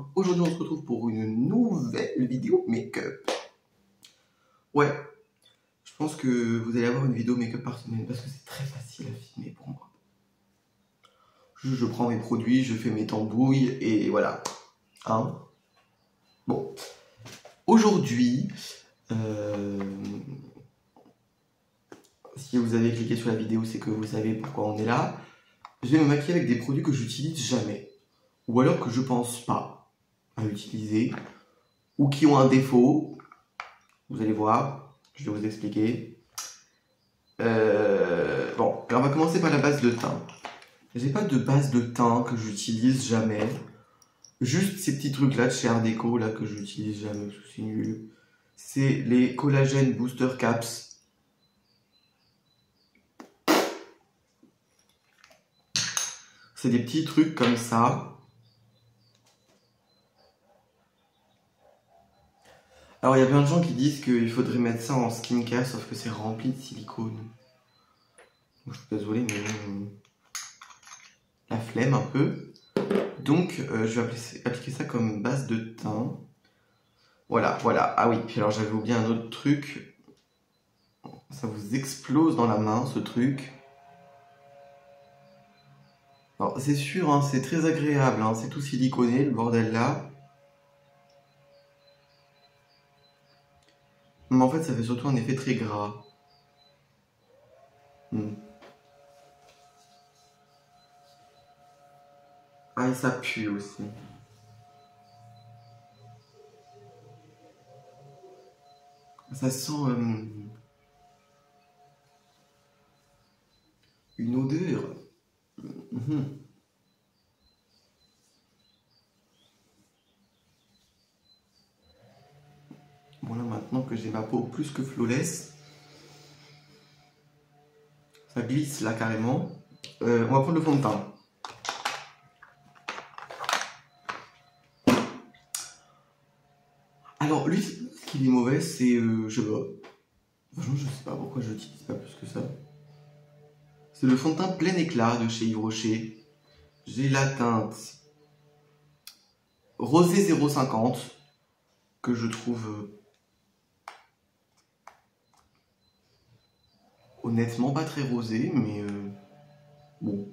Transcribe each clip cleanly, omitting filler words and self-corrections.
Aujourd'hui on se retrouve pour une nouvelle vidéo make-up. Ouais, je pense que vous allez avoir une vidéo make-up par semaine parce que c'est très facile à filmer pour moi. Je prends mes produits, je fais mes tambouilles et voilà. Hein? Bon. Aujourd'hui, si vous avez cliqué sur la vidéo, c'est que vous savez pourquoi on est là. Je vais me maquiller avec des produits que j'utilise jamais. Ou alors que je pense pas à utiliser. Ou qui ont un défaut. Vous allez voir, je vais vous expliquer. Bon, alors on va commencer par la base de teint. J'ai pas de base de teint que j'utilise jamais. Juste ces petits trucs là de chez Art Deco là que j'utilise jamais parce que c'est nul. C'est les Collagen Booster Caps. C'est des petits trucs comme ça. Alors il y a plein de gens qui disent qu'il faudrait mettre ça en skincare sauf que c'est rempli de silicone. Donc, je suis désolé mais la flemme un peu. Donc je vais appliquer ça comme base de teint. Voilà, voilà. Ah oui, puis alors j'avais oublié un autre truc. Ça vous explose dans la main ce truc. Alors c'est sûr, hein, c'est très agréable, hein, c'est tout siliconé le bordel là. Mais en fait ça fait surtout un effet très gras. Ah et ça pue aussi. Ça sent une odeur. Bon là maintenant que j'ai ma peau plus que flawless, ça glisse là carrément. On va prendre le fond de teint. Alors lui, ce qui est mauvais, c'est je sais pas. Franchement, je sais pas pourquoi je l'utilise pas plus que ça. C'est le fond de teint plein éclat de chez Yves Rocher. J'ai la teinte Rosé 0,50 que je trouve honnêtement pas très rosé, mais bon.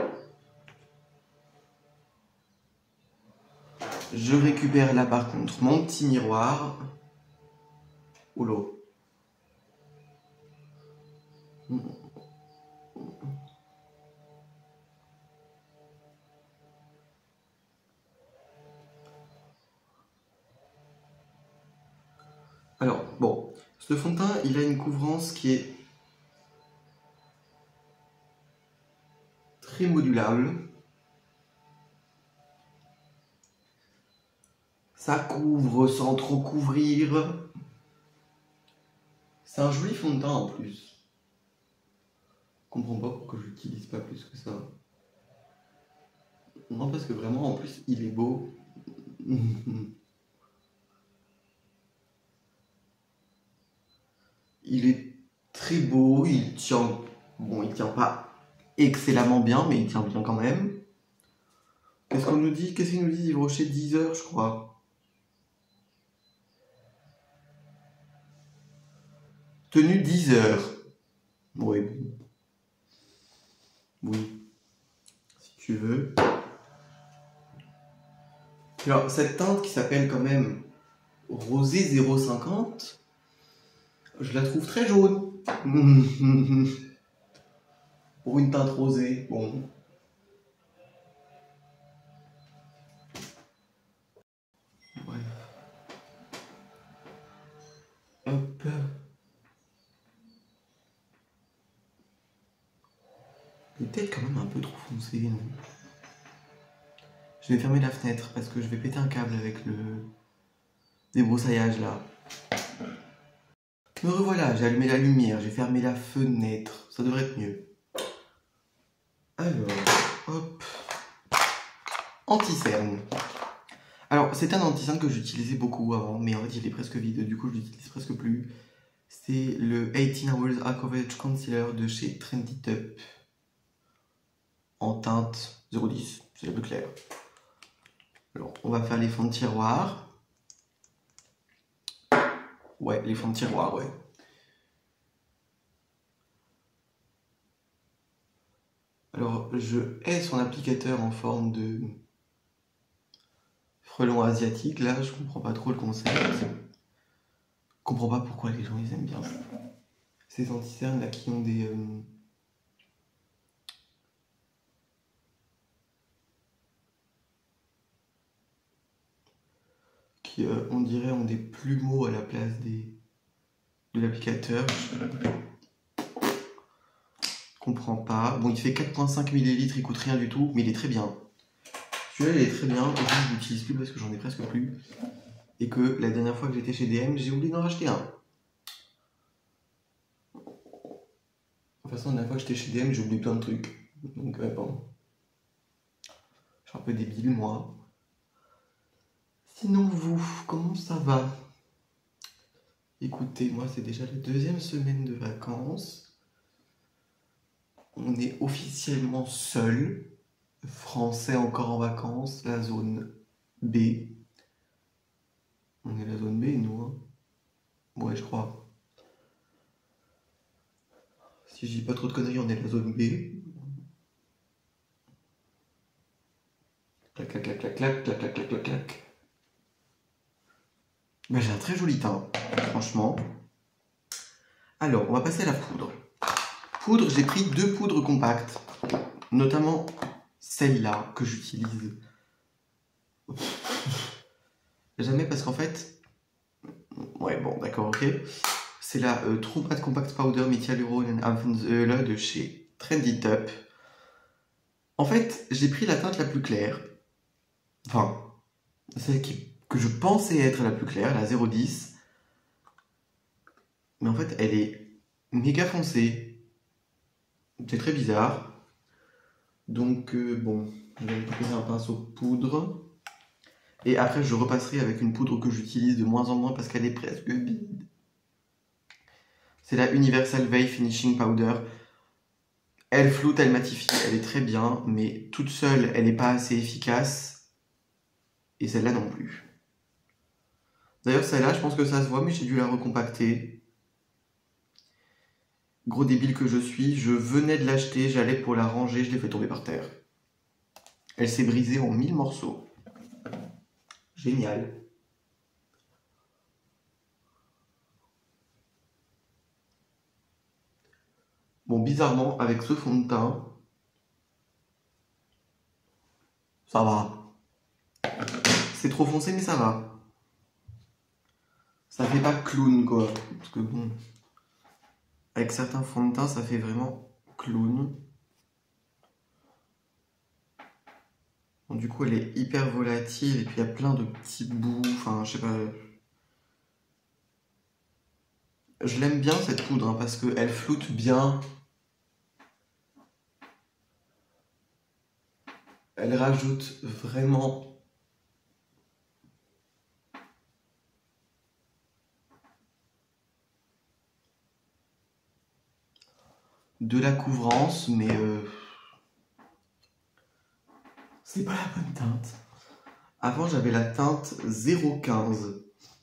Je récupère là par contre mon petit miroir. Oula. Alors, bon, ce fond de teint, il a une couvrance qui est très modulable. Ça couvre sans trop couvrir. C'est un joli fond de teint en plus. Je comprends pas pourquoi je l'utilise pas plus que ça. Non, parce que vraiment, en plus, il est beau. Il est très beau, il tient... Bon, il tient pas excellemment bien, mais il tient bien quand même. Qu'est-ce qu'on nous dit? Qu'est-ce qu'il nous dit Yves Rocher? 10 heures, je crois. Tenue 10 heures. Oui. Oui. Si tu veux. Alors, cette teinte qui s'appelle quand même Rosé 0,50, je la trouve très jaune. Pour une teinte rosée, bon. Bref. Hop. Il est peut-être quand même un peu trop foncé, non? Je vais fermer la fenêtre parce que je vais péter un câble avec le débroussaillage là. Me revoilà, j'ai allumé la lumière, j'ai fermé la fenêtre, ça devrait être mieux. Alors, hop. Anti-cerne. Alors, c'est un anti-cerne que j'utilisais beaucoup avant, mais en fait il est presque vide, du coup je l'utilise presque plus. C'est le 18 Hours Eye Coverage Concealer de chez Trendy Top. En teinte 0,10, c'est la plus claire. Alors, on va faire les fonds de tiroir. Ouais, les fonds de tiroir, ouais. Alors, je hais son applicateur en forme de frelon asiatique. Là, je comprends pas trop le concept. Je comprends pas pourquoi les gens ils aiment bien ces anti-cernes là qui ont des qui on dirait ont des plumeaux à la place de l'applicateur. Je comprends pas. Bon, il fait 4,5 ml, il coûte rien du tout, mais il est très bien. Celui-là, il est très bien. Je l'utilise plus parce que j'en ai presque plus. Et que la dernière fois que j'étais chez DM, j'ai oublié d'en racheter un. De toute façon, la dernière fois que j'étais chez DM, j'ai oublié plein de trucs. Donc, bon. Je suis un peu débile, moi. Sinon, vous, comment ça va? Écoutez, moi, c'est déjà la 2e semaine de vacances. On est officiellement seul. Français encore en vacances, la zone B. On est la zone B, nous, hein? Ouais, je crois. Si je dis pas trop de conneries, on est la zone B. Clac, clac, clac, clac, clac, clac, clac, clac, clac, clac. Ben, j'ai un très joli teint, franchement. Alors, on va passer à la poudre. Poudre, j'ai pris 2 poudres compactes, notamment celle-là que j'utilise jamais parce qu'en fait, ouais, bon, d'accord, ok. C'est la True Matte Compact Powder Methyalurone and Amphenzöle de chez Trendy Top. En fait, j'ai pris la teinte la plus claire, enfin, celle que je pensais être la plus claire, la 010. Mais en fait, elle est méga foncée. C'est très bizarre. Donc, bon, je vais récupérer un pinceau poudre. Et après, je repasserai avec une poudre que j'utilise de moins en moins parce qu'elle est presque vide. C'est la Universal Veil Finishing Powder. Elle floute, elle matifie, elle est très bien, mais toute seule, elle n'est pas assez efficace. Et celle-là non plus. D'ailleurs, celle-là, je pense que ça se voit, mais j'ai dû la recompacter. Gros débile que je suis, je venais de l'acheter, j'allais pour la ranger, je l'ai fait tomber par terre. Elle s'est brisée en 1000 morceaux. Génial. Bon, bizarrement, avec ce fond de teint, ça va. C'est trop foncé, mais ça va. Ça fait pas clown, quoi. Parce que bon, avec certains fonds de teint, ça fait vraiment clown. Bon, du coup, elle est hyper volatile et puis il y a plein de petits bouts. Enfin, je sais pas. Je l'aime bien cette poudre hein, parce qu'elle floute bien. Elle rajoute vraiment de la couvrance, mais c'est pas la bonne teinte. Avant, j'avais la teinte 015.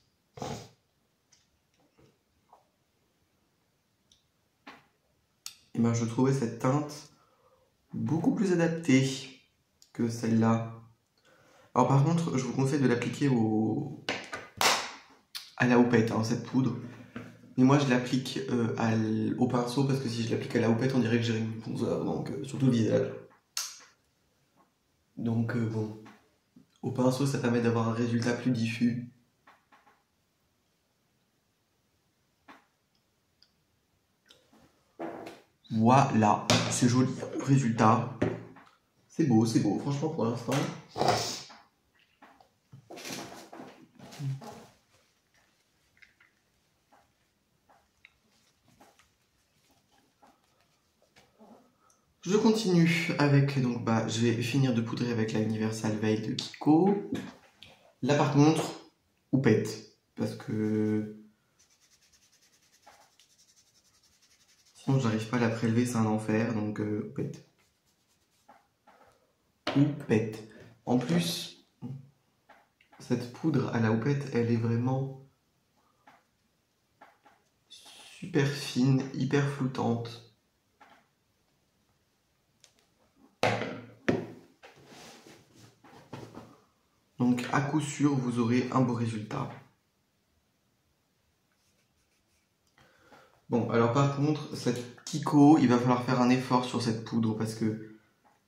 Et ben, je trouvais cette teinte beaucoup plus adaptée que celle-là. Alors par contre, je vous conseille de l'appliquer à la houppette, hein, cette poudre. Mais moi, je l'applique au pinceau parce que si je l'applique à la houppette, on dirait que j'ai une bronzer, donc surtout le visage. Donc bon, au pinceau, ça permet d'avoir un résultat plus diffus. Voilà, c'est joli. Résultat, c'est beau, franchement pour l'instant. Je continue avec, donc je vais finir de poudrer avec la Universal Veil de Kiko. Là par contre, houppette, parce que sinon j'arrive pas à la prélever, c'est un enfer, donc houppette. Houppette. En plus, cette poudre à la houppette, elle est vraiment super fine, hyper floutante. Donc à coup sûr, vous aurez un beau résultat. Bon, alors par contre, cette Kiko, il va falloir faire un effort sur cette poudre parce que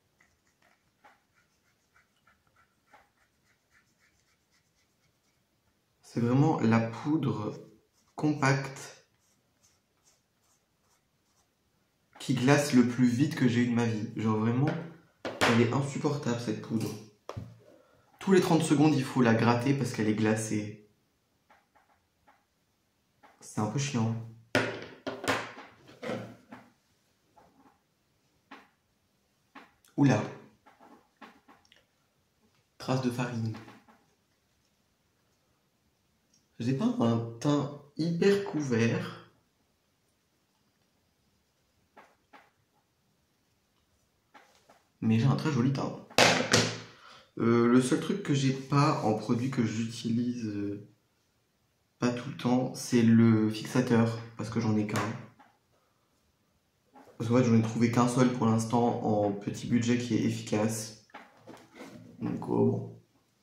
c'est vraiment la poudre compacte qui glace le plus vite que j'ai eu de ma vie. Genre vraiment, elle est insupportable cette poudre. Tous les 30 secondes, il faut la gratter parce qu'elle est glacée. C'est un peu chiant. Oula. Trace de farine. J'ai pas un teint hyper couvert. Mais j'ai un très joli teint. Le seul truc que j'ai pas en produit que j'utilise pas tout le temps, c'est le fixateur. Parce que j'en ai qu'un. Parce qu'en fait, j'en ai trouvé qu'un seul pour l'instant en petit budget qui est efficace. Donc, bon.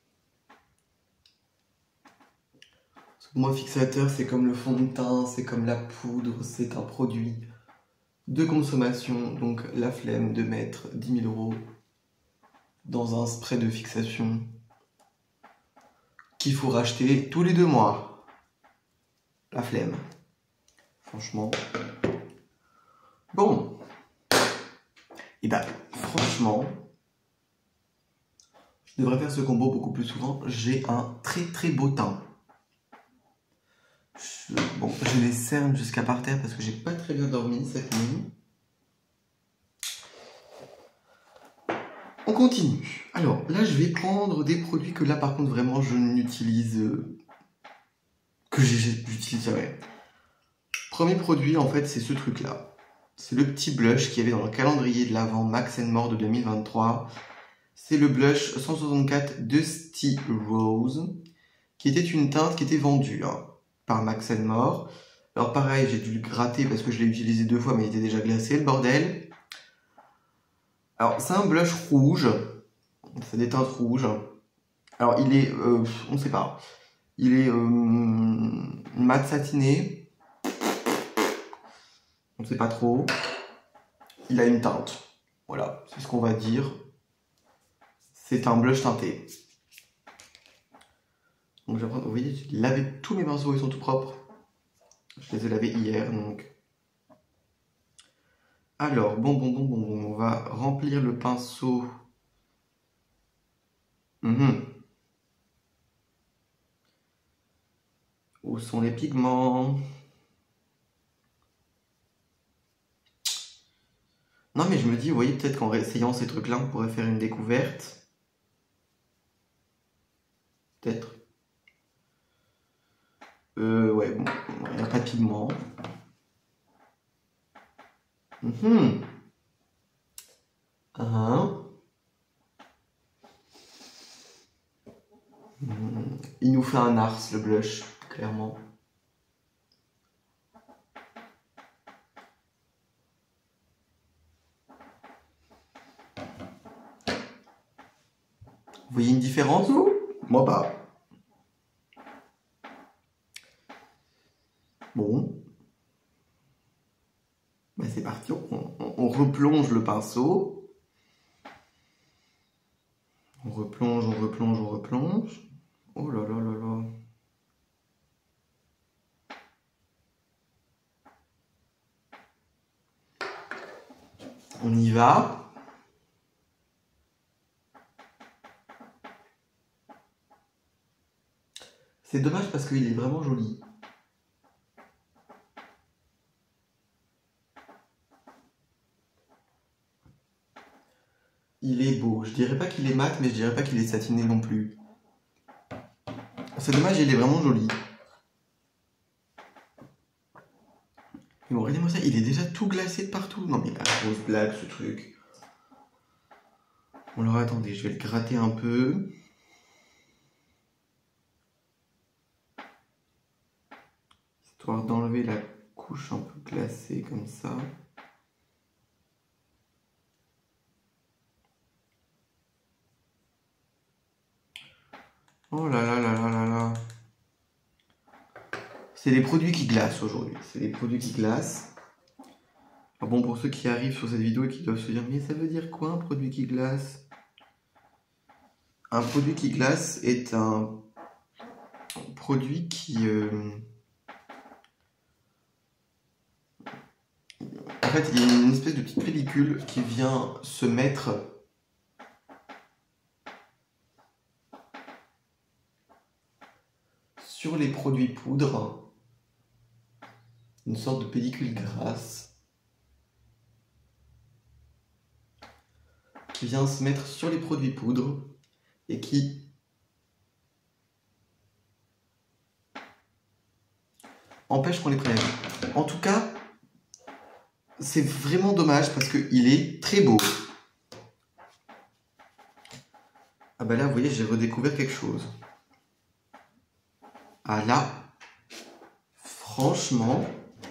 Moi, fixateur, c'est comme le fond de teint, c'est comme la poudre, c'est un produit de consommation. Donc, la flemme de mettre 10 000 € dans un spray de fixation qu'il faut racheter tous les 2 mois. La flemme. Franchement. Bon. Et bah, franchement, je devrais faire ce combo beaucoup plus souvent. J'ai un très très beau teint. Bon, j'ai les cernes jusqu'à par terre parce que j'ai pas très bien dormi cette nuit. On continue. Alors là, je vais prendre des produits que là, par contre, vraiment, je n'utilise que j'utilise jamais. Premier produit, en fait, c'est ce truc-là. C'est le petit blush qu'il y avait dans le calendrier de l'Avent Max & More de 2023. C'est le blush 164 Dusty Rose, qui était une teinte qui était vendue par Max & More. Alors pareil, j'ai dû le gratter parce que je l'ai utilisé 2 fois, mais il était déjà glacé, le bordel. Alors c'est un blush rouge, c'est des teintes rouges. Alors il est, on ne sait pas, il est mat satiné, on ne sait pas trop. Il a une teinte, voilà, c'est ce qu'on va dire. C'est un blush teinté. Donc je vais prendre, vous voyez, j'ai lavé tous mes pinceaux, ils sont tout propres. Je les ai lavés hier, donc. Alors, bon, on va remplir le pinceau. Où sont les pigments? Non, mais je me dis, vous voyez, peut-être qu'en réessayant ces trucs-là, on pourrait faire une découverte. Peut-être. Ouais, bon, il n'y a pas de pigments. Il nous fait un ars, le blush, clairement. Vous voyez une différence, vous? Moi pas. Bon. Ben, c'est parti, on replonge le pinceau. On replonge. Oh là là là là. On y va. C'est dommage parce qu'il est vraiment joli. Il est beau. Je dirais pas qu'il est mat, mais je dirais pas qu'il est satiné non plus. C'est dommage, il est vraiment joli. Mais bon, regardez-moi ça, il est déjà tout glacé de partout. Non mais la grosse blague ce truc. Bon alors attendez, je vais le gratter un peu. histoire d'enlever la couche un peu glacée comme ça. Oh là là là là là là. C'est des produits qui glacent aujourd'hui. C'est des produits qui glacent. Alors bon, pour ceux qui arrivent sur cette vidéo et qui doivent se dire, mais ça veut dire quoi un produit qui glace? Un produit qui glace est un produit qui... En fait, il y a une espèce de petite pellicule qui vient se mettre sur les produits poudres. Une sorte de pellicule grasse qui vient se mettre sur les produits poudres et qui empêche qu'on les prélève. En tout cas, c'est vraiment dommage parce qu'il est très beau. Ah bah là, vous voyez, j'ai redécouvert quelque chose. Ah là, franchement...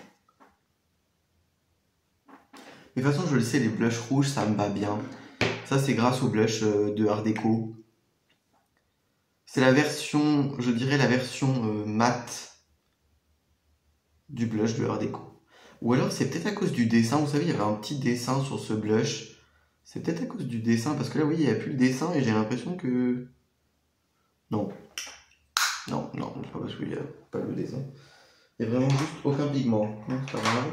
Mais de toute façon, je le sais, les blushs rouges, ça me va bien. Ça, c'est grâce au blush de Art Deco. C'est la version, je dirais la version mat du blush de Art Deco. Ou alors, c'est peut-être à cause du dessin. Vous savez, il y avait un petit dessin sur ce blush. C'est peut-être à cause du dessin, parce que là, vous voyez, il n'y a plus le dessin et j'ai l'impression que... Non. Non, non, c'est pas parce qu'il n'y a pas le dessin. Il n'y a vraiment juste aucun pigment. C'est pas grave.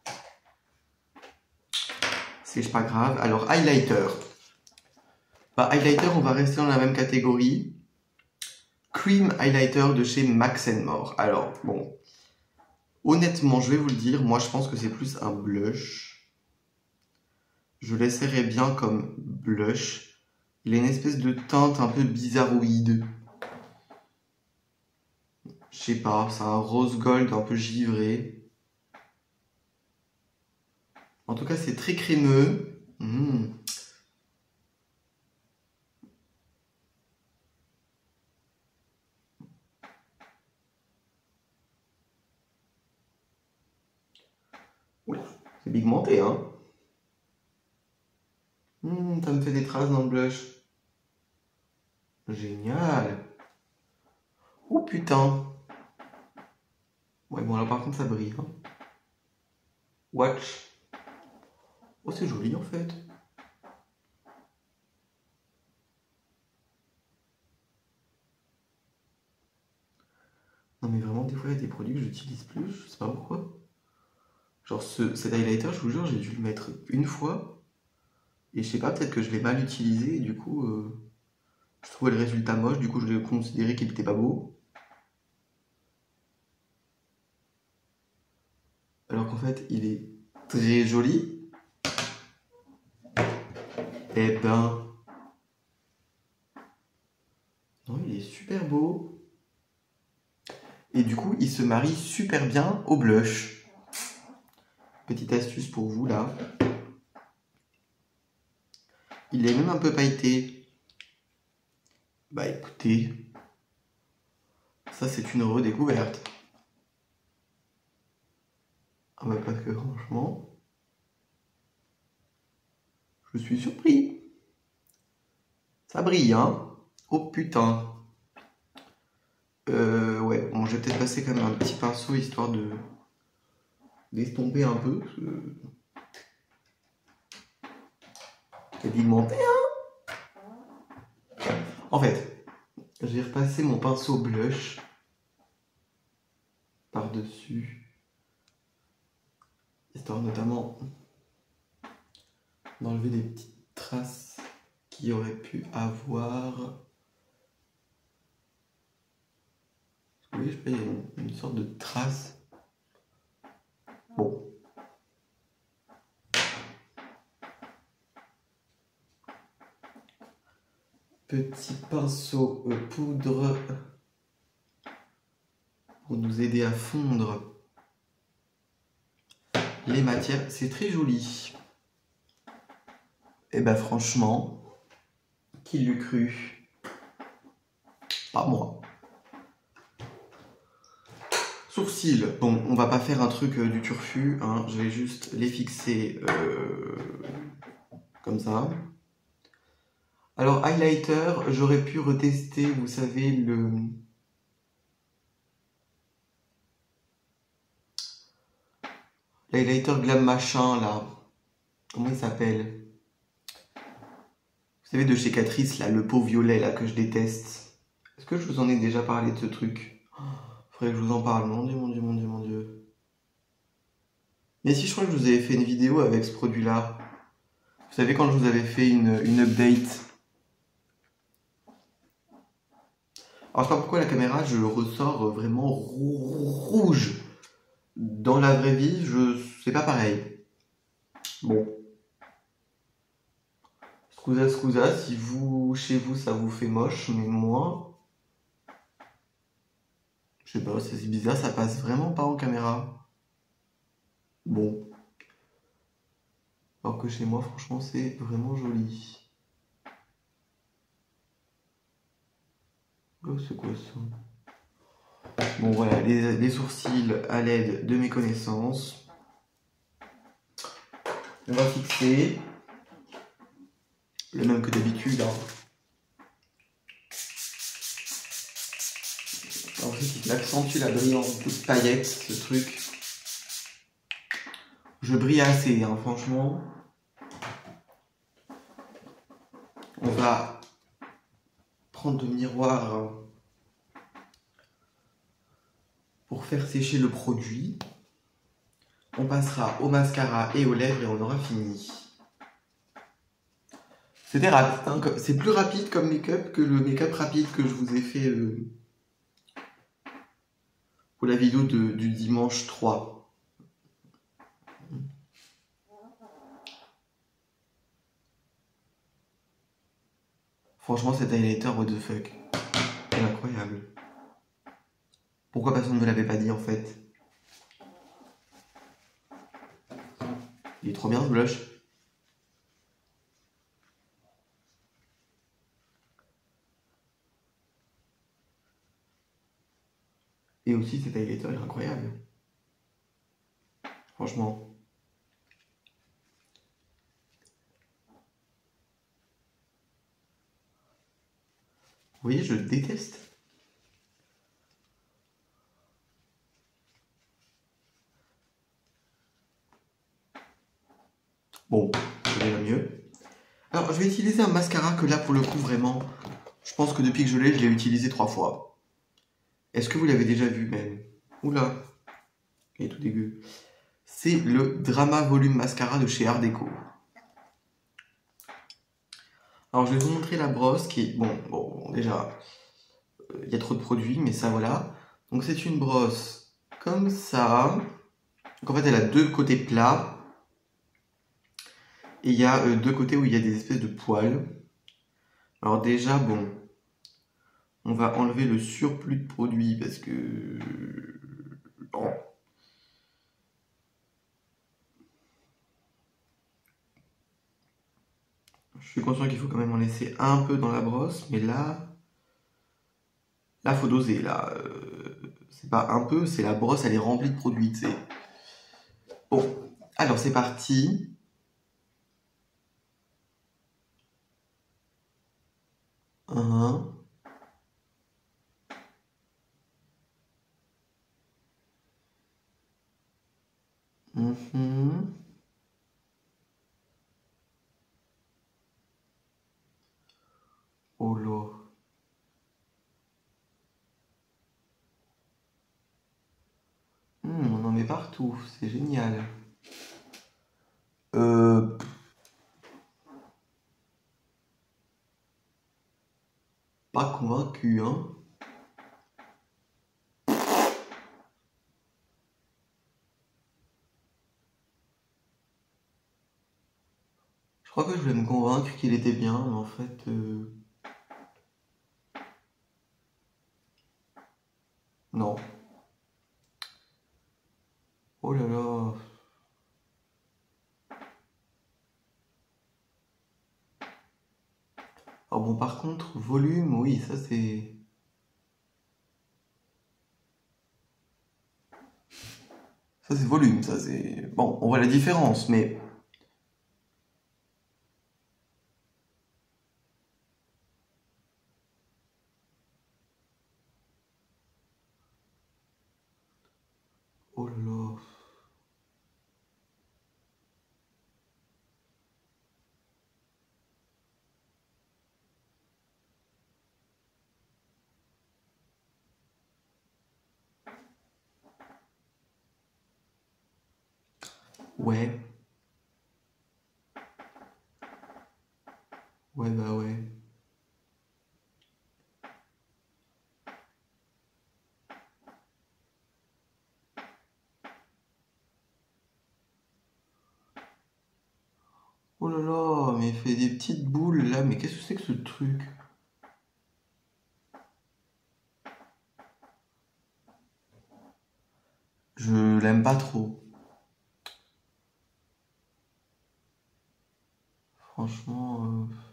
C'est pas grave. Alors, highlighter. Bah, highlighter, on va rester dans la même catégorie. Cream highlighter de chez Max More. Alors, bon. Honnêtement, je vais vous le dire, moi je pense que c'est plus un blush. Je l'essaierai bien comme blush. Il a une espèce de teinte un peu bizarroïde. Je sais pas, c'est un rose gold un peu givré. En tout cas, c'est très crémeux. Oula, c'est pigmenté, hein. Ça me fait des traces dans le blush. Génial. Oh putain. Ouais, bon, là par contre, ça brille. Hein. Watch. Oh, c'est joli en fait. Non, mais vraiment, des fois, il y a des produits que j'utilise plus, je sais pas pourquoi. Genre, cet highlighter, je vous jure, j'ai dû le mettre une fois. Et je sais pas, peut-être que je l'ai mal utilisé et du coup, je trouvais le résultat moche. Du coup, je l'ai considéré qu'il était pas beau. Alors qu'en fait, il est très joli. Eh ben... Non, il est super beau. Et du coup, il se marie super bien au blush. Petite astuce pour vous, là. Il est même un peu pailleté. Bah écoutez, ça c'est une redécouverte. Ah bah parce que franchement, je suis surpris. Ça brille, hein. Oh putain. Ouais, bon, je vais peut-être passer quand même un petit pinceau histoire de d'estomper un peu. C'est pigmenté, hein. En fait, je vais repasser mon pinceau blush par-dessus. Histoire notamment d'enlever des petites traces qu'il y aurait pu avoir. Vous voyez, je sais pas, il y a une sorte de trace. Bon. Petit pinceau poudre pour nous aider à fondre les matières. C'est très joli. Et ben franchement, qui l'eût cru? Pas moi. Sourcils. Bon, on va pas faire un truc du turfu, hein. Je vais juste les fixer comme ça. Alors, highlighter, j'aurais pu retester, vous savez, l'highlighter Glam Machin, là. Comment il s'appelle? Vous savez, de chez Catrice, là, le pot violet, là, que je déteste. Est-ce que je vous en ai déjà parlé de ce truc? Faudrait que je vous en parle. Mon Dieu, mon Dieu, mon Dieu, mon Dieu. Mais si, je crois que je vous avais fait une vidéo avec ce produit-là. Vous savez, quand je vous avais fait une update. Alors, je sais pas pourquoi la caméra, je ressors vraiment rouge. Dans la vraie vie, c'est pas pareil. Bon. Scusa, scusa, si vous, chez vous, ça vous fait moche, mais moi... Je sais pas, c'est bizarre, ça passe vraiment pas en caméra. Bon. Alors que chez moi, franchement, c'est vraiment joli. Oh, c'est quoi ça? Bon, voilà, les sourcils à l'aide de mes connaissances. On va fixer le même que d'habitude. Hein. En fait, il accentue la brillance de paillettes, ce truc. Je brille assez, hein, franchement. On va prendre le miroir pour faire sécher le produit. On passera au mascara et aux lèvres et on aura fini. C'était rapide, hein, c'est plus rapide comme make-up que le make-up rapide que je vous ai fait pour la vidéo du dimanche 3. Franchement, cet highlighter, what the fuck. C'est incroyable. Pourquoi personne ne me l'avait pas dit en fait? Il est trop bien ce blush. Et aussi cet highlighter est incroyable. Franchement. Vous voyez, je déteste. Bon, c'est déjà mieux. Alors, je vais utiliser un mascara que là, pour le coup, vraiment, je pense que depuis que je l'ai utilisé 3 fois. Est-ce que vous l'avez déjà vu même? Oula, il est tout dégueu. C'est le Drama Volume Mascara de chez Art Deco. Alors, je vais vous montrer la brosse qui est... Bon, déjà, il y a trop de produits, mais ça, voilà. Donc, c'est une brosse comme ça. Donc, en fait, elle a deux côtés plats. Et il y a deux côtés où il y a des espèces de poils. Alors déjà, bon, on va enlever le surplus de produit parce que... Bon. Je suis conscient qu'il faut quand même en laisser un peu dans la brosse, mais là... Là, faut doser, là. C'est pas un peu, c'est la brosse, elle est remplie de produits, tu sais. Bon, alors c'est parti. Un... Oh là. On en met partout, c'est génial. Pas convaincu, hein. Je crois que je voulais me convaincre qu'il était bien, mais en fait... Non. Oh là là. Alors bon, par contre, volume, oui, ça c'est... Ça c'est volume, ça c'est... Bon, on voit la différence, mais... Oh là là... Ouais. Ouais, bah ouais. Oh là là, mais il fait des petites boules là, mais qu'est-ce que c'est que ce truc? Je l'aime pas trop. Franchement...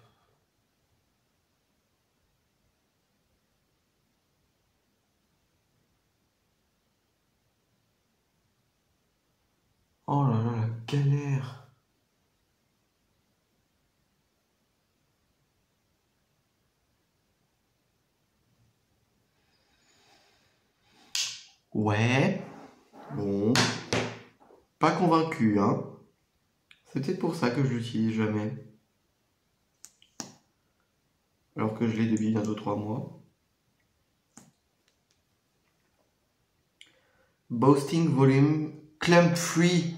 Oh là là, la galère. Ouais. Bon. Pas convaincu, hein. C'est peut-être pour ça que je l'utilise jamais. Alors que je l'ai depuis bientôt 3 mois. Boosting volume clump free.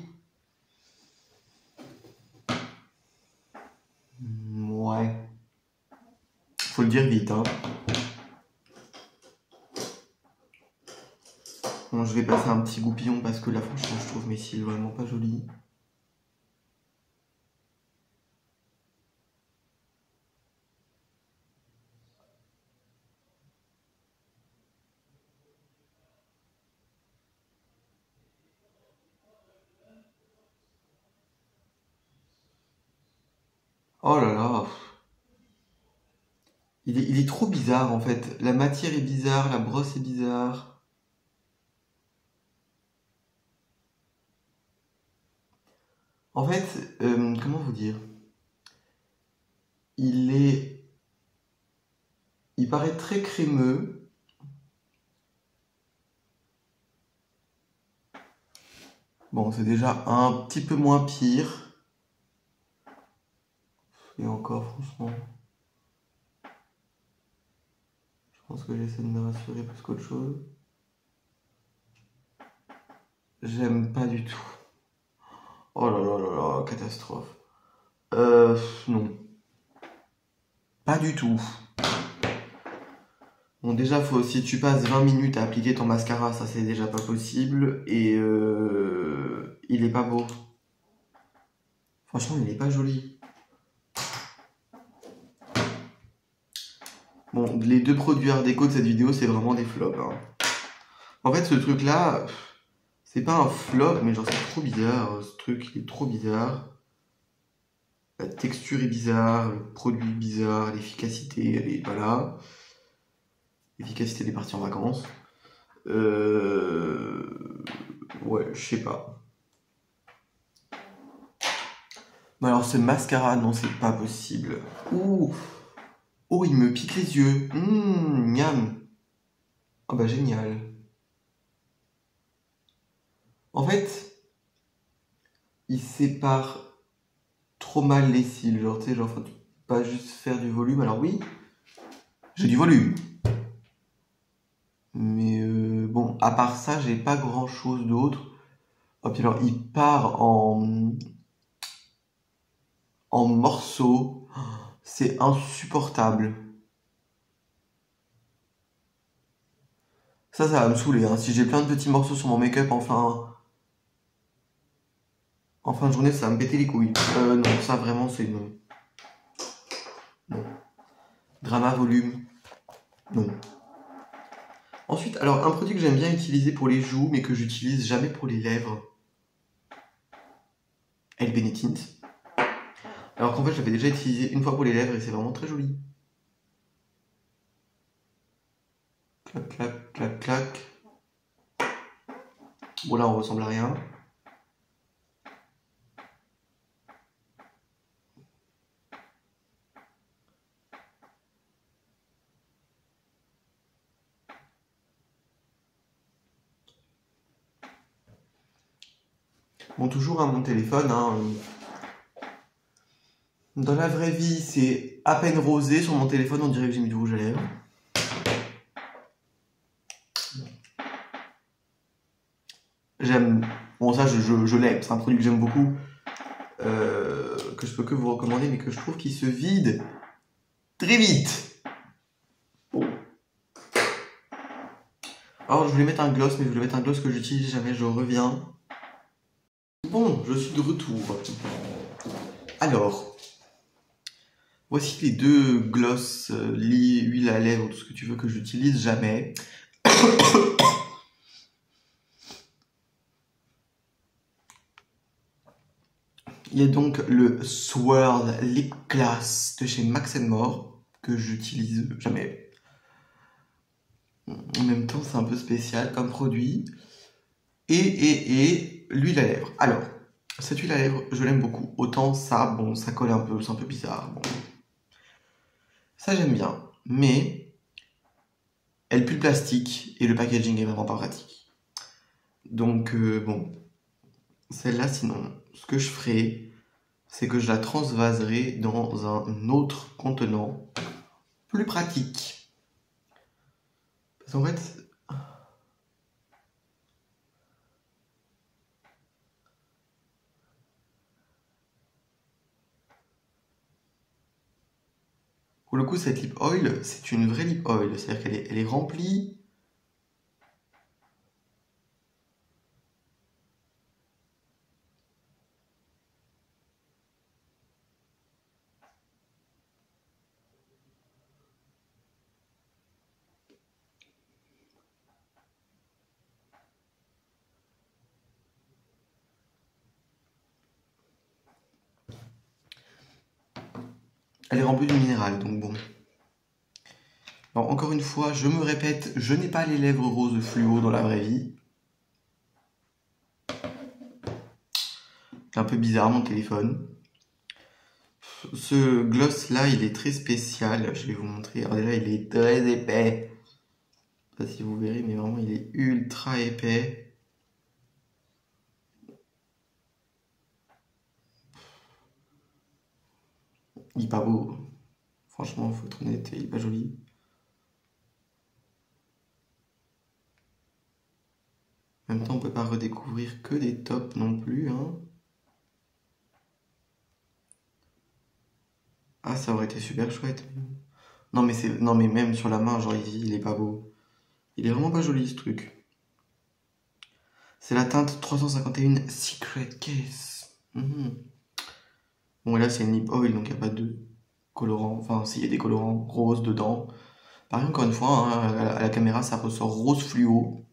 Ouais. Faut le dire vite, hein. Bon, je vais passer un petit goupillon parce que là, franchement, je trouve mes cils vraiment pas jolis. Oh là là. Il est trop bizarre en fait. La matière est bizarre, la brosse est bizarre. En fait, comment vous dire? Il est... Il paraît très crémeux. Bon, c'est déjà un petit peu moins pire. Et encore, franchement... Je pense que j'essaie de me rassurer plus qu'autre chose. J'aime pas du tout. Oh là là là là, catastrophe. Non. Pas du tout. Bon, déjà, si tu passes 20 minutes à appliquer ton mascara, ça c'est déjà pas possible. Et il est pas beau. Franchement, il est pas joli. Bon, les deux produits art déco de cette vidéo, c'est vraiment des flops, hein. En fait, ce truc-là, c'est pas un flop, mais genre c'est trop bizarre. Ce truc, il est trop bizarre. La texture est bizarre, le produit est bizarre, l'efficacité, elle est pas là. L'efficacité des parties en vacances. Ouais, je sais pas. Mais alors ce mascara, non, c'est pas possible. Ouh, oh, il me pique les yeux. Miam. Oh bah génial. En fait, il sépare trop mal les cils. Genre, tu sais, genre, faut pas juste faire du volume. Alors oui, j'ai du volume. Mais bon, à part ça, j'ai pas grand chose d'autre. Oh, puis alors, il part en morceaux. C'est insupportable. Ça va me saouler, hein. Si j'ai plein de petits morceaux sur mon make-up en fin de journée, ça va me péter les couilles. Non, ça vraiment, c'est non. Non. Drama volume. Non. Ensuite, alors, un produit que j'aime bien utiliser pour les joues, mais que j'utilise jamais pour les lèvres. Elle Benetint. Alors qu'en fait, je l'avais déjà utilisé une fois pour les lèvres et c'est vraiment très joli. Clac, clac, clac, clac. Bon là on ressemble à rien. Bon, toujours à mon téléphone, hein. Dans la vraie vie, c'est à peine rosé. Sur mon téléphone, on dirait que j'ai mis du rouge à lèvres. J'aime. Bon, ça, je l'aime. C'est un produit que j'aime beaucoup. Que je peux que vous recommander, mais que je trouve qu'il se vide très vite. Bon. Alors, je voulais mettre un gloss, mais je voulais mettre un gloss que j'utilise jamais. Je reviens. Bon, je suis de retour. Alors, voici les deux gloss, huile à lèvres, tout ce que tu veux que j'utilise jamais. Il y a donc le Swirl Lip Gloss de chez Max & More que j'utilise jamais. En même temps, c'est un peu spécial comme produit. Et l'huile à lèvres. Alors, cette huile à lèvres, je l'aime beaucoup. Autant ça, bon, ça colle un peu, c'est un peu bizarre. Bon. Ça, j'aime bien. Mais elle pue le plastique et le packaging est vraiment pas pratique. Donc, bon. Celle-là, sinon, ce que je ferai, c'est que je la transvaserai dans un autre contenant plus pratique. Parce qu'en fait, pour le coup, cette lip oil, c'est une vraie lip oil. C'est-à-dire qu'elle est remplie. Elle est remplie de minéral, donc bon. Alors, encore une fois, je me répète, je n'ai pas les lèvres roses fluo dans la vraie vie. C'est un peu bizarre mon téléphone. Ce gloss là, il est très spécial. Je vais vous montrer. Alors déjà, il est très épais. Je sais pas si vous verrez, mais vraiment, il est ultra épais. Il est pas beau. Franchement, faut être honnête, il est pas joli. En même temps, on peut pas redécouvrir que des tops non plus, hein. Ah, ça aurait été super chouette. Non mais même sur la main, genre il est pas beau. Il est vraiment pas joli ce truc. C'est la teinte 351 Secret Kiss. Bon, et là c'est une lip oil, donc il n'y a pas de colorant. Enfin, s'il y a des colorants roses dedans. Pareil, encore une fois, hein, à la caméra, ça ressort rose fluo.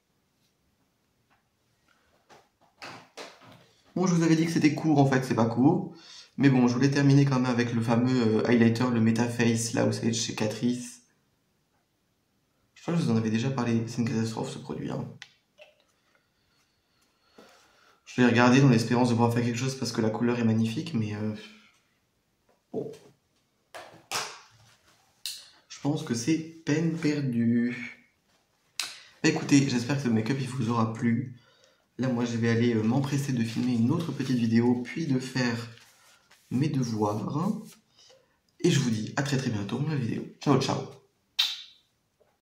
Bon, je vous avais dit que c'était court, en fait, c'est pas court. Mais bon, je voulais terminer quand même avec le fameux highlighter, le Metaface, là, vous savez, de chez Catrice. Je crois que je vous en avais déjà parlé, c'est une catastrophe ce produit. Hein. Je l'ai regardé dans l'espérance de pouvoir faire quelque chose parce que la couleur est magnifique, mais bon. Je pense que c'est peine perdue. Bah écoutez, j'espère que ce make-up il vous aura plu. Là, moi, je vais aller m'empresser de filmer une autre petite vidéo, puis de faire mes devoirs. Et je vous dis à très très bientôt dans la vidéo. Ciao, ciao.